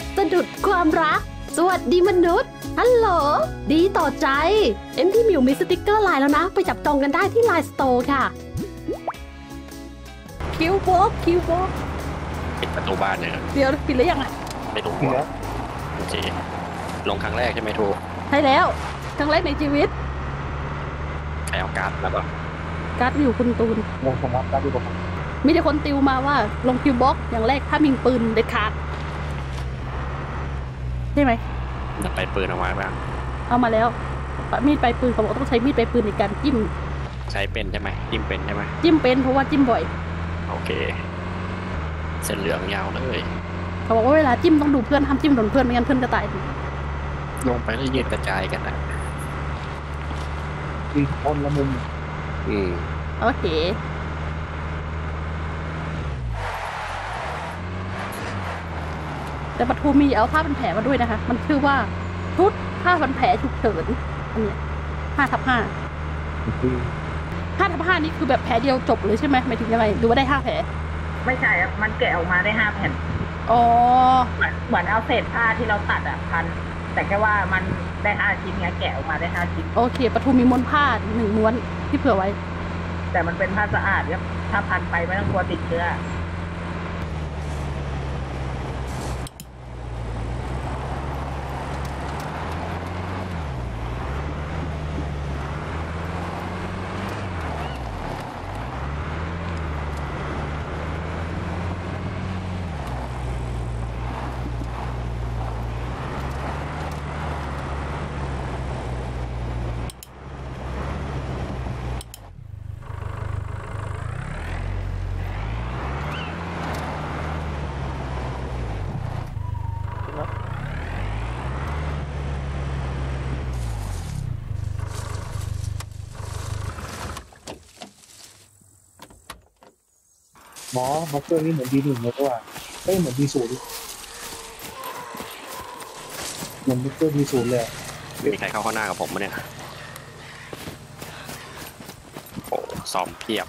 สะดุดความรักสวัสดีมนุษย์ฮัลโหลดีต่อใจพี่หมิวมีสติกเกอร์ไลน์แล้วนะไปจับจองกันได้ที่ไลน์สโตร์ค่ะคิวบ็อกปิดประตูบ้านเนี่ยเดี๋ยวปิดแล้วยังไงไม่รู้ว่าโอเคลงครั้งแรกใช่ไหมทูใช่แล้วครั้งแรกในชีวิตใครเอาการ์ดมาป่ะการ์ดอยู่คุณตูนลงสมัครการ์ดอยู่ผมมีแต่คนติวมาว่าลงคิวบ็อกอย่างแรกถ้ามีปืนเด็ดขาดใช่ไหมจะไปปืนเอาไว้บ้างเอามาแล้วมีดปลายปืนเขาบอกต้องใช้มีดปลายปืนในการจิ้มใช้เป็นใช่ไหมจิ้มเป็นใช่ไหมจิ้มเป็นเพราะว่าจิ้มบ่อยโอเคเส้นเหลืองยาวเลยเขาบอกว่าเวลาจิ้มต้องดูเพื่อนห้ามจิ้มโดนเพื่อนไม่งั้นเพื่อนจะตายลงไปแล้วยืดกระจายกันนะมีคนละมุมโอเคแต่ปทุมมีเอาผ้าพันแผลมาด้วยนะคะมันชื่อว่าชุดผ้าพันแผลฉุกเฉินอันนี้5/5 5/5นี่คือแบบแผลเดียวจบเลยใช่ไหมหมายถึงยังไงหรือว่าได้5 แผลไม่ใช่ครับมันแกะออกมาได้5 แผ่นอ๋อเหมือนเอาเศษผ้าที่เราตัดพันแต่แค่ว่ามันได้5 ชิ้นไงแกะออกมาได้5 ชิ้นโอเคปทุมมีม้วนผ้า1 ม้วนที่เผื่อไว้แต่มันเป็นผ้าสะอาดครับถ้าพันไปไม่ต้องกลัวติดเชื้อหมอมาเตอร์นี่เหมือนD1เลยว่าเหมือนD0เหมือนมาเตอร์D0เลยมีใครเข้าข้างหน้ากับผมมั้ยเนี่ยโอ้ซ้อมเพียบ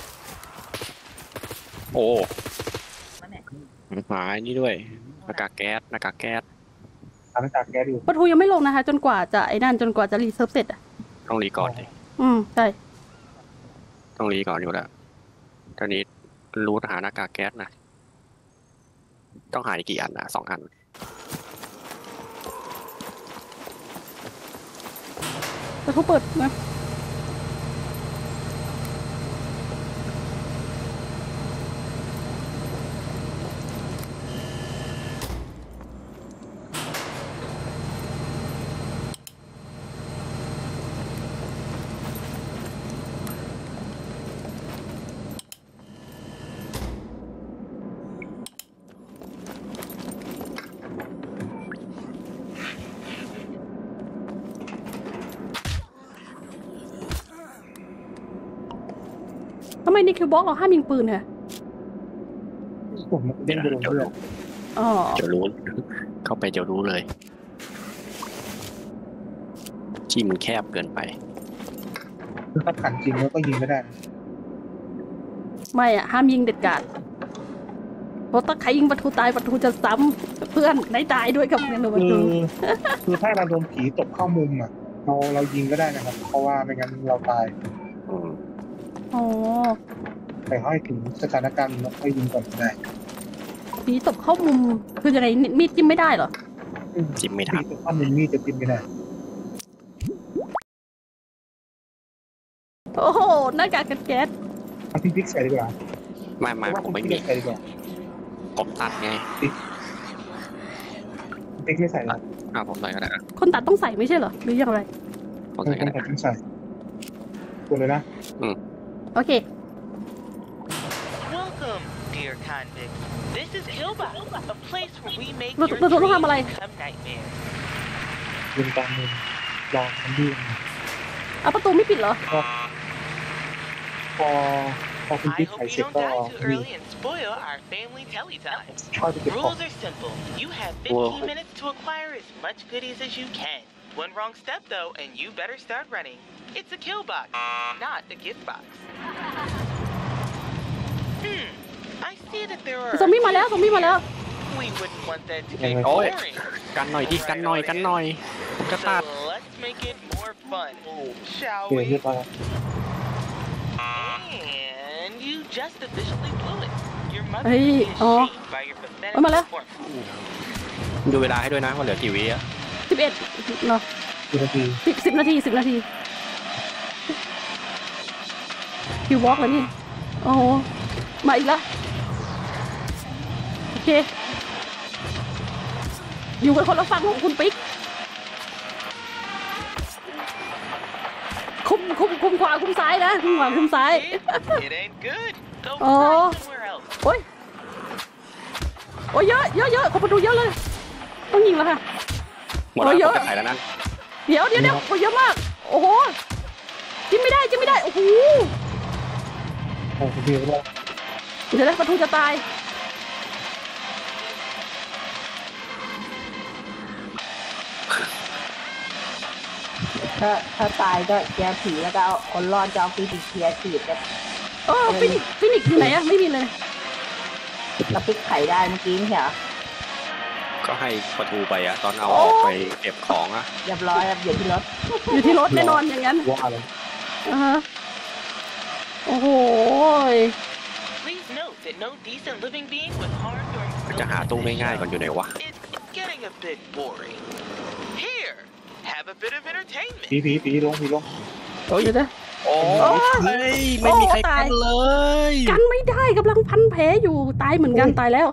โอ้หายนี่ด้วยหน้ากากแก๊สหน้ากากแก๊สอยู่ปทุมยังไม่ลงนะคะจนกว่าจะจนกว่าจะรีเซิร์ฟเสร็จต้องรีก่อนดิใช่ต้องรีก่อนอยู่แล้วตอนนี้รู้หาหน้ากากแก๊สนะต้องหากี่อันนะ2 อันปทุมเปิดนะทำไมในคิวบ็อกเราห้ามยิงปืนเนี่ยผมเล่นไปลงเพื่อนจะรู้เข้าไปจะรู้เลยที่มันแคบเกินไปถ้าขันจริงแล้วก็ยิงไม่ได้ไม่ห้ามยิงเด็ดขาดเพราะถ้าใครยิงประตูตายประตูจะซ้ำเพื่อนได้ตายด้วยกับเงินประตูคือถ้าเราโดนผีตบเข้ามุมเรายิงก็ได้นะครับเพราะว่าไม่งั้นเราตายแต่ให้ถึงสถานการณ์แล้วค่อยยิงก่อนได้ผีตบเข้ามุมคือยังไงมีดจิ้มไม่ได้เหรอจิ้มไม่ได้ผีตบเข้ามุมมีดจะจิ้มไม่ได้โอ้โหหน้ากากแก๊สเอาพี่ปิ๊กใส่ดีกว่าไม่ผมไม่มีผมตัดไงปิ๊กไม่ใส่หรอผมใส่ก็ได้คนตัดต้องใส่ไม่ใช่เหรอหรือยังไงคนตัดต้องใส่ตัวเลยนะโอเคเราต้องทำอะไรยิงตามมือลองทำดีประตูไม่ปิดเหรอพอคุณปิ๊กไขเสร็จก็นี่ Rules are simple. You have 15 minutes to acquire as much goodies as you can. One wrong step though, and you better start running. It's a kill box, not a gift box. I see that there are. ซอมบี้มาแล้ว We wouldn't want that to Yeah, get yeah. boring. กันหน่อยดิกันหน่อยกันหน่อยผมจะตัด So let's make it more fun, shall เกมเรีย we? บร้อย And you just officially blew it. Your mother เฮ้ย would be อ๋อ ashamed by your pathetic เอามาแล้ว performance. ดูเวลาให้ด้วยนะว่าเหลือกี่วิอะ 11เนาะกี่นาที 10 นาที10 นาทีคิววอล์กแล้วนี่โอ้โหมาอีกแล้วโอเคอยู่กันคนละฝั่งของคุณปิ๊กคุมขวาคุมซ้ายนะคุมขวาคุมซ้าย It ain't good. Go Oh. try somewhere else. โอ้ยโอ้ยเยอะคนมาดูเยอะเลยต้องยิงแล้วค่ะหมดแล้วโอ้ยเยผอะมจะถ่ายแล้วนะเดี๋ยวโอ้ยเยอะมากโอ้โหจิ้มไม่ได้โอ้โหโอ้โหเดียวแล้วเดี๋ยวนะประตูจะตายถ้าตายก็แกผีแล้วก็เอาคนรอดจะเอาฟิสิกส์เคลียร์ฉีดกันเออฟินิกซ์อยู่ไหนอะไม่มีเลยแล้วพลิกไข่ได้เมื่อกี้ไม่ใช่เหรอก็ให้ประตูไปอะตอนเอาออกไปเก็บของอะเรียบร้อยครับอยู่ที่รถอยู่ที่รถแน่นอนอย่างนั้นว่าอะไรอ่าฮะโอ้โห Please note that no decent living being was harmed during จะหาตู้ง่ายๆก่อนอยู่ไหนวะ It's getting a bit boring. Here, have a bit of entertainment. ผีลงเฮ้ยเดี๋ยวนะโอ้โอ้ยไม่มีใครโอ้ตายกันเลยกันไม่ได้กำลังพันแผลอยู่ตายเหมือนกันตายแล้ว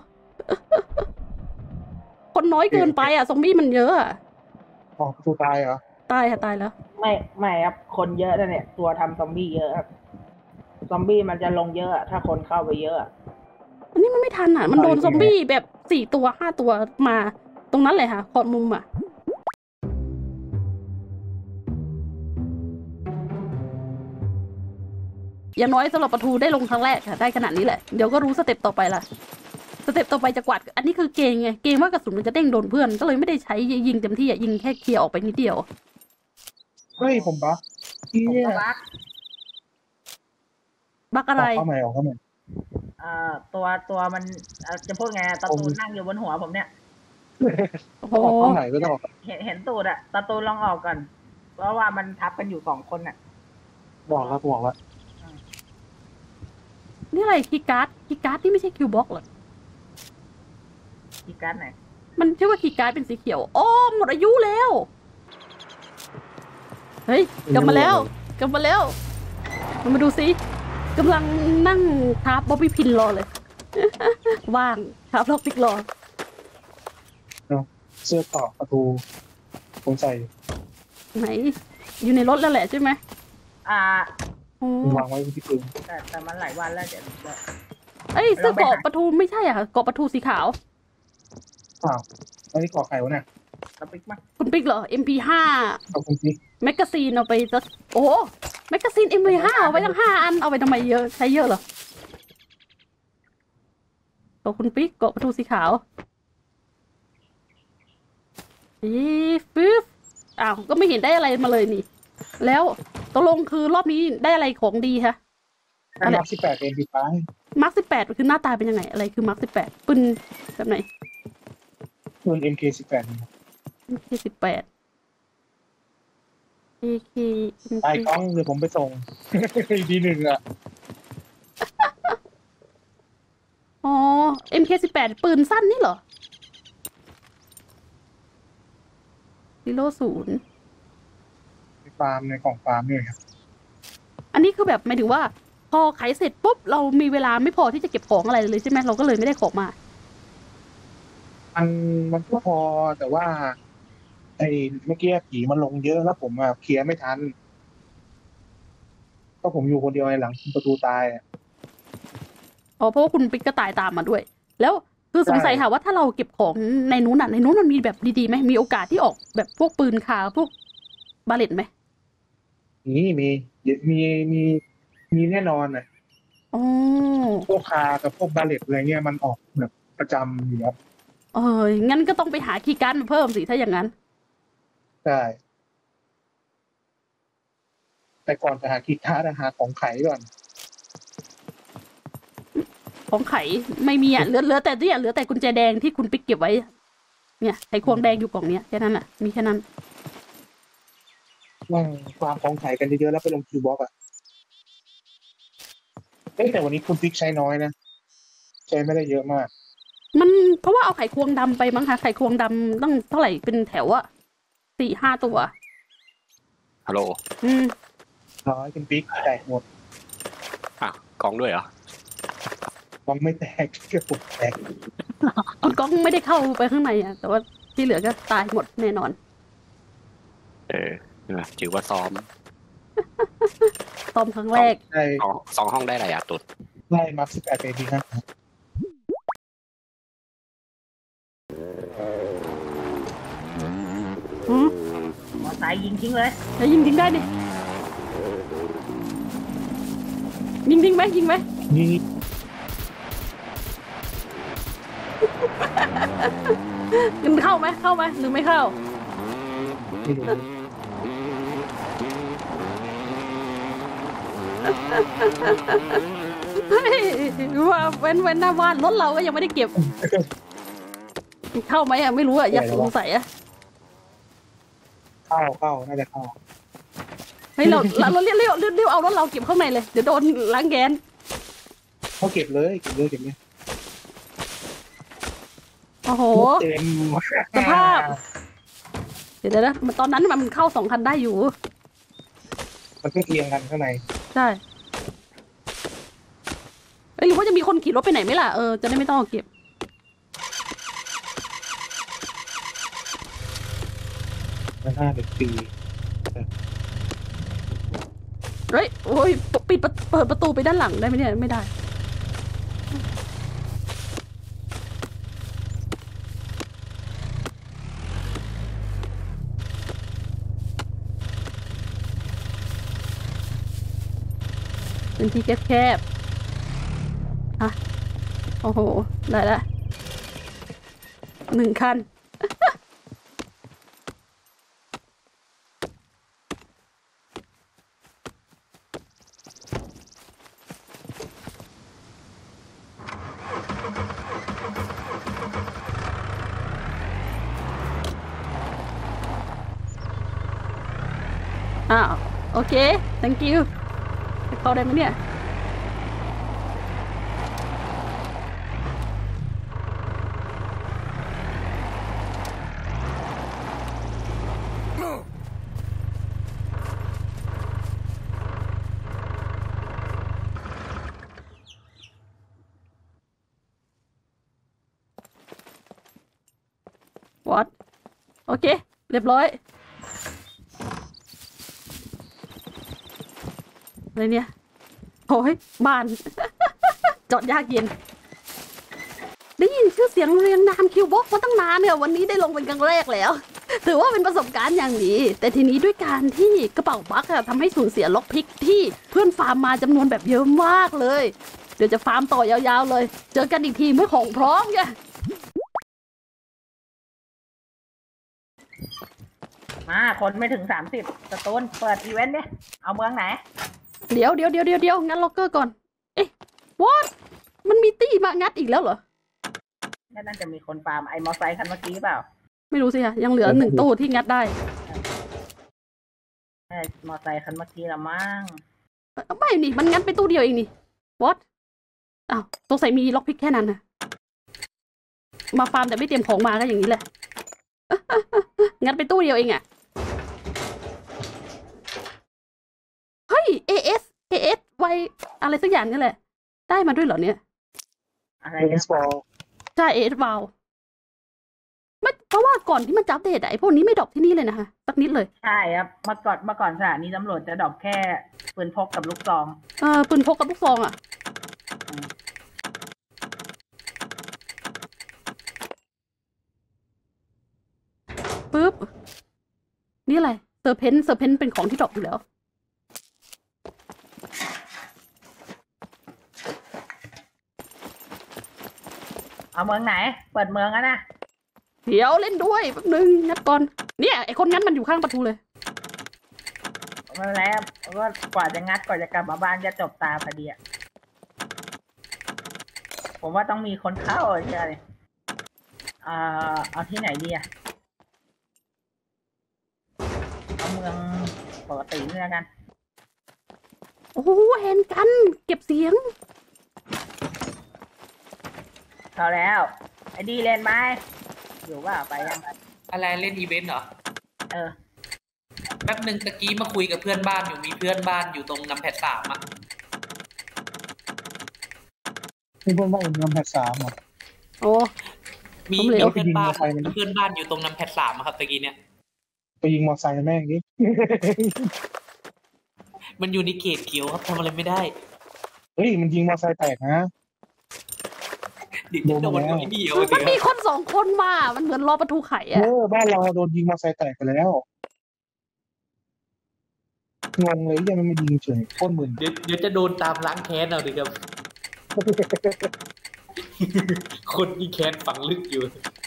คนน้อยเกินไปอ่ะซอมบี้มันเยอะอะอ๋อประตูตายเหรอตายค่ะตายแล้วไม่ครับคนเยอะนะเนี่ยตัวทำซอมบี้เยอะครับซอมบี้มันจะลงเยอะถ้าคนเข้าไปเยอะอันนี้มันไม่ทันอ่ะ มันโดนซอมบี้แบบ4 ตัว 5 ตัวมา ตรงนั้นเลยค่ะขอดมุมอ่ะ อย่างน้อยสำหรับประตูได้ลงครั้งแรกค่ะ ได้ขนาดนี้แหละ เดี๋ยวก็รู้สเต็ปต่อไปละสเต็ปต่อไปจะกวาด อันนี้คือเกงไง เกงว่ากระสุนมันจะเด้งโดนเพื่อน ก็เลยไม่ได้ใช้ยิงเต็มที่อ่ะ ยิงแค่เคลียร์ออกไปนิดเดียวเฮ้ยผมบักผมเนี่ยก็รักบักอะไรเข้าใหม่ตัวมันจะพูดไงตะตูนนั่งอยู่บนหัวผมเนี่ยโอ้โหเข้าไหนก็ต้องเห็นตูดอะตะตูนลองออกก่อนเพราะว่ามันทับกันอยู่2 คนอะบอกแล้วนี่อะไรคีย์การ์ดที่ไม่ใช่คิวบ็อกหรออีกการไหนมันชื่อว่าคีย์การ์ดเป็นสีเขียวอ๋อหมดอายุแล้ว เฮ้ย กลับมาแล้วมาดูสิกำลังนั่งคราฟบ๊อบบี้พินรอเลย ว่างคราฟล็อกปิกรอเสื้อเกราะประตูผมใส่ไหน อยู่ในรถแล้วแหละใช่ไหมอ่าโอ้วางไว้ที่พื้นแต่มันหลายวันแล้วเดี๋ยวเอ้ยเสื้อเกราะประตูไม่ใช่อ่ะเกราะประตูสีขาวอ้าวอันนี้เกราะใครวะเนี่ยเราปิกมาคุณปิ๊กเหรอ MP5 เอาคุณพี่แมกกาซีนเอาไปสักโอ้แมกกาซีน MP5 เอาไปตั้ง5 อันเอาไปทำไมเยอะใช้เยอะเหรอเกาะคุณปิ๊กเกาะประตูสีขาวฟึ๊บอ้าวก็ไม่เห็นได้อะไรมาเลยนี่ แล้วตกลงคือรอบนี้ได้อะไรของดีคะให้มา18เอ็มพีไปมาร์ค18คือหน้าตาเป็นยังไงอะไรคือมาร์ค18ปืนแบบไหนส่วน MK18 AK18 AK ไอ้กล้องเดี๋ยวผมไปส่ง ทีหนึ่งอ่ะอ๋อ MK18 ปืนสั้นนี่เหรอ00 ฟาร์มในกล่องฟาร์มเนี่ยครับอันนี้คือแบบหมายถึงว่าพอขายเสร็จปุ๊บเรามีเวลาไม่พอที่จะเก็บของอะไรเลยใช่ไหมเราก็เลยไม่ได้ของมามันก็พอแต่ว่า ไอ้เมื่อกี้ผีมันลงเยอะแล้วผมเคลียร์ไม่ทันก็ผมอยู่คนเดียวในหลังประตูตายอ๋อเพราะว่าคุณปิ๊กก็ตายตามมาด้วย แล้วคือสงสัยค่ะว่าถ้าเราเก็บของในนู้นอ่ะในนู้นมันมีแบบดีๆไหมมีโอกาสที่ออกแบบพวกปืนคาพวกบาเลตไหมนี่มีแน่นอนอ่ะอ๋อพวกคากับพวกบาเลตอะไรเงี้ยมันออกแบบประจำอยู่แล้วงั้นก็ต้องไปหาคีย์การ์ดมาเพิ่มสิถ้าอย่างนั้นใช่แต่ก่อนจะหาคีย์การ์ดหาของไขก่อนของไขไม่มีอ่ะเหลือแต่เนี่ยเหลือแต่กุญแจแดงที่คุณปิ๊กเก็บไว้ เนี่ยไขควงแดงอยู่กล่องเนี้ยแค่นั้นอ่ะมีแค่นั้นว่าฟาร์มของไข่กันเยอะๆแล้วไปลงคิวบ็อกอะแต่วันนี้คุณติ๊กใช้น้อยนะใช้ไม่ได้เยอะมากมันเพราะว่าเอาไขควงดำไปมั้งคะไขควงดำต้องเท่าไหร่เป็นแถวอะ4-5 ตัวฮัลโหลน้อยคุณติ๊กแตกหมดอ่ะกองด้วยเหรอต้องไม่แตกแค่ปวดแตกคุณก้องไม่ได้เข้าไปข้างในอะแต่ว่าที่เหลือก็ตายหมดแน่นอนถือว่าซ้อมซ้อมครั้งแรกได้สองห้องได้อะไรอ่ะตุดไล่มา18ไปดีครับมอไซค์ยิงทิ้งเลยแล้วยิงทิ้งได้ดิยิงทิ้งไหมยิงไหมนี่มันเข้าไหมหรือไม่เข้าไม่รู้เฮ้ยว่าเว้นหน้าบ้านรถเราก็ยังไม่ได้เก็บ เข้าไหมอะไม่รู้อะอยากสงสัยอะเข้าน่าจะเข้าเฮ้ยเราเรียกเอารถเราเก็บข้างในเลยเดี๋ยวโดนล้างแกนเขาเก็บเลยเก็บเลยโอ้โหเต็มสภาพ เดี๋ยวนะตอนนั้นมันเข้า2 คันได้อยู่มันต้องเอียงกันข้างในใช่หรือว่าจะมีคนขี่รถไปไหนไหมล่ะจะได้ไม่ต้องเก็บมันน่าเป็นปีเฮ้ยโอ้ยเปิดประตูไปด้านหลังได้ไหมเนี่ยไม่ได้เป็นที่แคบๆอ่ะโอ้โหได้ละ1 คัน อ้าวโอเค thank you เข้าได้ไหมเนี่ย what โอเค เรียบร้อยอะไรเนี่ยโอ้ยบ้าน จอดยากเย็น ได้ยินชื่อเสียงเรียงนามคิวบ็อกมาตั้งนานเนี่ยวันนี้ได้ลงเป็นครั้งแรกแล้ว ถือว่าเป็นประสบการณ์อย่างดี แต่ทีนี้ด้วยการที่กระเป๋าบัคอะทำให้สูญเสียล็อกพิกที่เพื่อนฟาร์มมาจำนวนแบบเยอะมากเลย เดี๋ยวจะฟาร์มต่อยาวๆเลย เจอกันอีกทีเมื่อของพร้อมไงมาคนไม่ถึง30สตูนเปิดอีเวนต์ดิเอาเมืองไหนเดี๋ยวงั้นล็อกเกอร์ก่อน เอ๊ะ what มันมีตี้มางัดอีกแล้วเหรอน่าจะมีคนฟาร์มไอ้มอไซค์คันเมื่อกี้เปล่าไม่รู้สิค่ะยังเหลือ1 ตู้ที่งัดได้ไอ้มอไซค์คันเมื่อกี้ละมั้งไม่นี่มันงัดไปตู้เดียวเองนี่ what อ้าวตัวใส่มีล็อกพิกแค่นั้นนะมาฟาร์มแต่ไม่เตรียมของมาก็อย่างนี้แหละ งัดไปตู้เดียวเองอะเฮ้ย AS ไวอะไรสักอย่างนี่แหละ ได้มาด้วยเหรอเนี่ยอะไรเอเนี่ยสบอลใช่ AS วาวไม่เพราะว่าก่อนที่มันจะอัปเดตอะไอพวกนี้ไม่ดรอปที่นี่เลยนะคะสักนิดเลยใช่ครับเมื่อก่อนสถานีตำรวจจะดรอปแค่ปืนพกกับลูกซองปืนพกกับลูกซองอะปึ๊บ นี่อะไรเซอร์เพนเป็นของที่ดรอปอยู่แล้วเอาเมืองไหน เปิดเมืองอะนะเดี๋ยวเล่นด้วยแป๊บนึงงัดก่อน เนี่ยไอคนงัดมันอยู่ข้างประตูเลยมาแล้วก็กว่าจะงัดกว่าจะกลับมาบ้านจะจบตาพอดีอะผมว่าต้องมีคนเข้าใช่ไหมเอาที่ไหนดีอะเอาเมืองปกตินี่แล้วกันโอ้โหเห็นกัน เก็บเสียงเข้าแล้วไอ้ดีเล่นไหมอยู่ว่าไปยังอะไรเล่นอีเวนต์เหรอเออแป๊บหนึ่งตะกี้มาคุยกับเพื่อนบ้านอยู่มีเพื่อนบ้านอยู่ตรงน้ำแพท3อ่ะนี่เพื่อนบ้านนำแพท3อ่ะโอ้มีผมเหลวเพื่อนบ้านไปยิงมอเตอร์ไซค์มันเพื่อนบ้านอยู่ตรงน้ำแพท3อะครับตะกี้เนี่ยไปยิงมอเตอร์ไซค์แม่งนี่มันอยู่ในเขตเขียวครับทำอะไรไม่ได้เฮ้ยมันยิงมอเตอร์ไซค์แตกนะเดี๋ยวจะโดนไอ้นี่เอามันเดี๋ยวมีคนสองคนมามันเหมือนรอประตูไขเออะอบ้านเราโดนยิงมอเตอร์ไซค์แตกไปแล้วงงเลยยังไม่ยิงเฉยโคตรมึนเดี๋ยวจะโดนตามล้างแค้นเอาดิครับ คนมีแค้นฝังลึกอยู่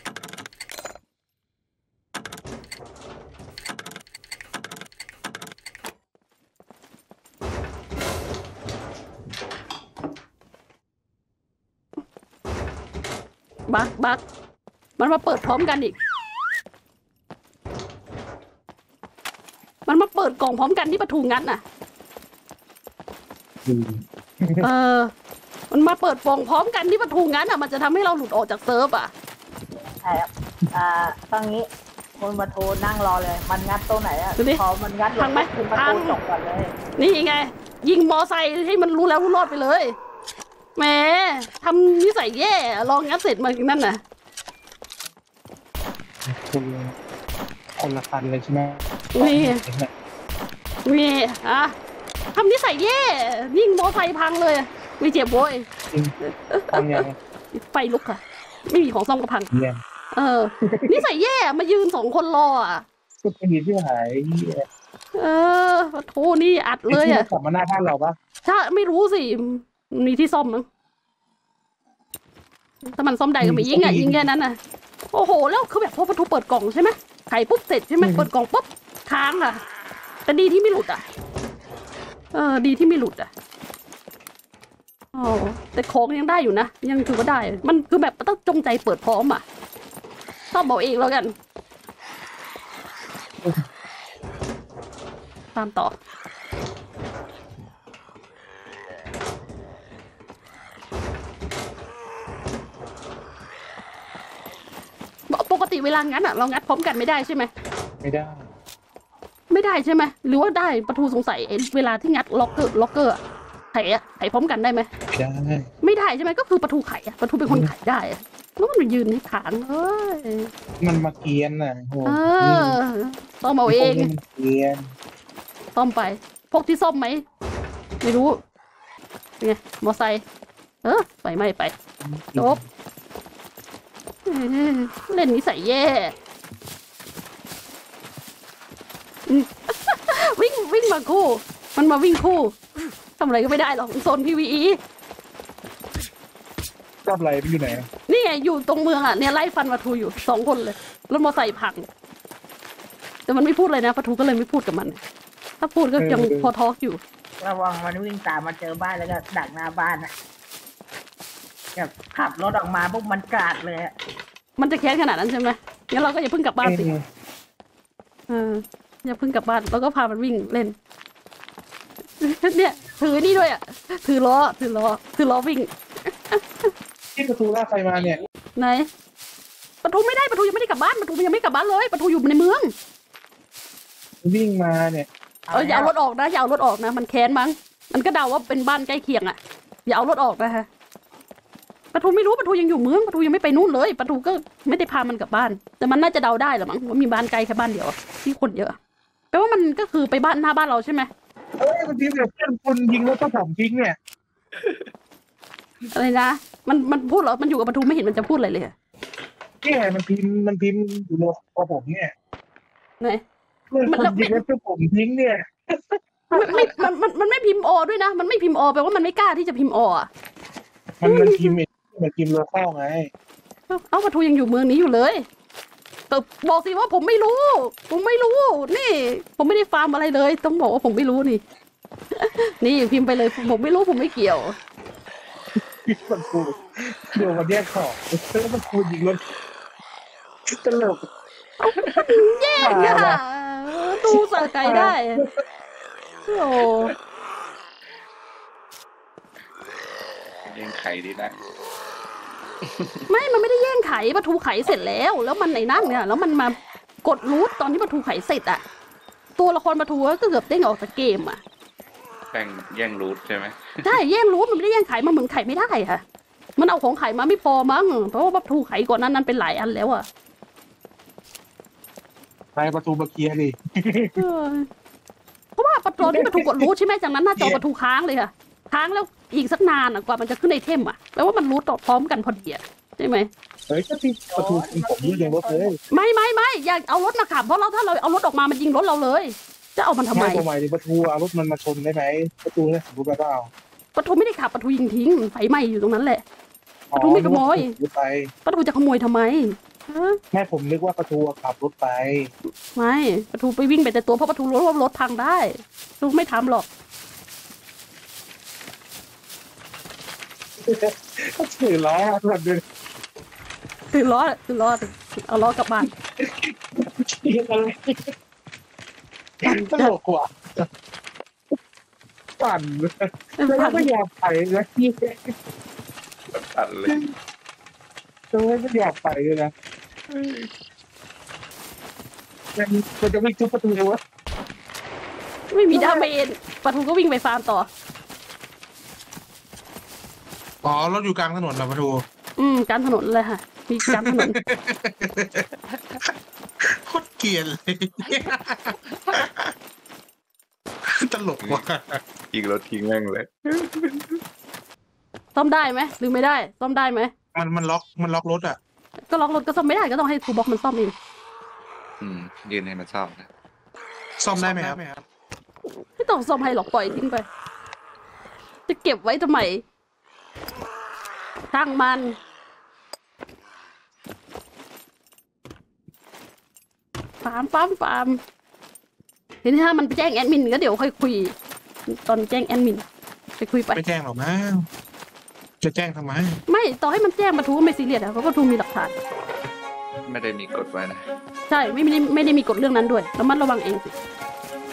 บักมันมาเปิดพร้อมกันอีก มันมาเปิดกล่องพร้อมกันที่ประตูงัดน่ะ เออ มันมาเปิดกล่องพร้อมกันที่ประตูงัดอ่ะ มันจะทำให้เราหลุดออกจากเซิร์ฟอ่ะใช่ครับตอนนี้คนมาโทรนั่งรอเลย มันงัดตัวไหนอะดูดิพอมันงัดพังไหมคุณประพัตูงจบก่อนเลยนี่ไง ยิงมอไซค์ให้มันรู้แล้วรู้รอดไปเลยแหมทำนิสัยแย่ลองงัดเสร็จมาอย่างนั่นน่ะคนละคันเลยใช่ไหมนี่นี่อ่ะทำนิสัยแย่ยิงมอไซค์พังเลยไม่เจ็บโว้ยจริงตอนยังไฟลุกค่ะ ไม่มีของซ่อมก็พังเนี่ยเออนิสัยแย่มายืนสองคนรออ่ะก็ไปยิงที่หายเออโทนี่อัดเลยอ่ะกลับมาหน้าบ้านเราปะถ้าไม่รู้สิมีที่ซ่อมมั้งถ้ามันซ่อมได้ก็ไม่ยิงอ่ะยิงแค่นั้นน่ะโอ้โหแล้วคือแบบพอประตูเปิดกล่องใช่ไหมไขปุ๊บเสร็จใช่ไหมเปิดกล่องปุ๊บค้างอ่ะแต่ดีที่ไม่หลุดอ่ะดีที่ไม่หลุดอ่ะอ๋อแต่ของยังได้อยู่นะยังถือว่าได้ มันคือแบบต้องจงใจเปิดพร้อมอ่ะต้องบอกเองแล้วกันตามต่อปกติเวลางัดอ่ะเรางัดพร้อมกันไม่ได้ใช่ไหมไม่ได้ไม่ได้ใช่ไหมหรือว่าได้ประตูสงสัยเวลาที่งัดล็อกเกอร์ไขพร้อมกันได้ไหมไม่ได้ไม่ได้ใช่ไหมก็คือประตูไขอะประตูเป็นคนไขได้อะแล้วมันมายืนในฐานเอ้ยมันมาเกียนน่ะโหซ่อมเอาเองมันเกียนซ่อมไปพกที่ซ่อมไหมไม่รู้เป็นไงมอไซค์ไปไม่ไปจบเล่นนิสัยแย่วิ่งมาคู่มันมาวิ่งคู่ทำอะไรก็ไม่ได้หรอกโซน PVE รอบอะไรไปอยู่ไหนนี่ไงอยู่ตรงเมืองอ่ะเนี่ยไล่ฟันประทูอยู่2 คนเลยรถมอไซค์พังแต่มันไม่พูดเลยนะประทูก็เลยไม่พูดกับมัน ถ้าพูดก็ยังพอทอล์กอยู่ระวังมันวิ่งตามมาเจอบ้านแล้วก็ดักหน้าบ้านนะแบบขับรถออกมาปุ๊บมันกราดเลยอะมันจะแค้นขนาดนั้นใช่ไหมงั้นเราก็อย่าเพิ่งกลับบ้านสิอย่าเพิ่งกลับบ้านแล้วก็พามันวิ่งเล่นเนี่ยถือนี่ด้วยอ่ะถือล้อวิ่งที่ประตูลากใครมาเนี่ยไหนประตูไม่ได้ประตูยังไม่ได้กลับบ้านประตูยังไม่กลับบ้านเลยประตูอยู่ในเมืองวิ่งมาเนี่ยอย่าเอารถออกนะอย่าเอารถออกนะมันแค้นมั้งมันก็เดาว่าเป็นบ้านใกล้เคียงอ่ะอย่าเอารถออกนะฮะประตูไม่รู้ประตูยังอยู่เมืองประตูยังไม่ไปนู่นเลยประตูก็ไม่ได้พามันกลับบ้านแต่มันน่าจะเดาได้หรอมั้งว่ามีบ้านไกลแค่บ้านเดียวที่คนเยอะแปลว่ามันก็คือไปบ้านหน้าบ้านเราใช่ไหมเอ้ยมันยิงแบบเพื่อนคนยิงแล้วก็ผมทิ้งเนี่ยอะไรนะมันพูดเหรอมันอยู่กับประตูไม่เห็นมันจะพูดอะไรเลยนี่ไงมันพิมพ์อยู่ในกระผมเนี่ยไหนเพื่อนคนยิงแล้วก็ผมทิ้งเนี่ยมันไม่พิมพ์อด้วยนะมันไม่พิมพ์อแปลว่ามันไม่กล้าที่จะพิมพ์ออ่ะมันพิมพ์มันพิมพ์โลคอลไงเอาประตูยังอยู่เมืองนี้อยู่เลยแต่บอกสิว่าผมไม่รู้นี่ผมไม่ได้ฟาร์มอะไรเลยต้องบอกว่าผมไม่รู้นี่ นี่พิมพ์ไปเลยผมไม่รู้ผมไม่เกี่ยวมันพูดเดี๋ยวมันแยกของแล้วมันพูดยิงรถตลกแย่งอะดูสะไกได้โอ้เลี้ยงไข่ดีนะไม่มันไม่ได้แย่งไขประตูไขเสร็จแล้วมันในนั่นเนี่ยแล้วมันมากดรูทตอนที่ประตูไขเสร็จอะตัวละครประตูก็เกือบเด้งออกจากเกมอะแย่งรูทใช่ไหมใช่แย่งรูทมันไม่ได้แย่งไขมันเหมือนไขไม่ได้ค่ะมันเอาของไขมาไม่พอมั้งเพราะว่าประตูไขก่อนนั้นเป็นหลายอันแล้วอะไปประตูมาเคลียร์ดิเออเพราะว่าประตูที่ประตูกดรูทใช่ไหมจากนั้นหน้าจอประตูค้างเลยค่ะค้างแล้วอีกสักนานกว่ามันจะขึ้นไอเทมอะแปลว่ามันรูทพร้อมกันพอดีอะใช่ไหมเฮ้ยก็ที่ประตูผมยิงรถเลยไม่อยากเอารถมาขับเพราะถ้าเราเอารถออกมามันยิงรถเราเลย จะเอามันทำไมไม่ทำไมประตูเอารถมันมาชนได้ไหมประตูเนี่ยสมมติว่าเอาประตูไม่ได้ขับประตูยิงทิ้งไฟไหม้อยู่ตรงนั้นแหละ ประตูไม่ขโมยไปประตูจะขโมยทำไมฮะแม่ผมนึกว่าประตูขับรถไปไม่ประตูไปวิ่งไปแต่ตัวเพราะประตูรู้ว่ารถพังได้ประตูไม่ทำหรอกก็ถือล้อมันด้วยตื่นล้อเอาล้อกลับบ้านอะไรตลกกว่าปั่นแล้วไม่อยากไปนะพี่ตัดเลยไม่อยากไปเลยนะมันจะวิ่งทุบประตูวะไม่มีดาเมจประตูก็วิ่งไปฟาร์มต่ออ๋อรถอยู่กลางถนนเหรอประตูการถนนเลยค่ะมีการถนนโคตรเกลียดเลย ตลกว่ะยิงรถทิ้งแม่งเลยซ่อมได้ไหมหรือไม่ได้ซ่อมได้ไหมมันล็อกรถอ่ะก็ล็อกรถก็ซ่อมไม่ได้ก็ต้องให้ทูบ็อกมันซ่อมเองยืนให้มันซ่อมนะซ่อมได้ไหมครับไม่ต้องซ่อมให้หรอกปล่อยทิ้งไป จะเก็บไว้ทำไมช่างมันฟาร์มทีนี้ถ้ามันไปแจ้งแอดมินก็เดี๋ยวค่อยคุย ตอนแจ้งแอดมินไปคุยไปไม่แจ้งหรอกมั้งจะแจ้งทำไมไม่ต่อให้มันแจ้งประตูก็ไม่ซีเรียสอะเพราะประตูมีหลักฐานไม่ได้มีกฎไว้นะใช่ไม่ได้มีกฎเรื่องนั้นด้วยแล้วมันระวังเองสิ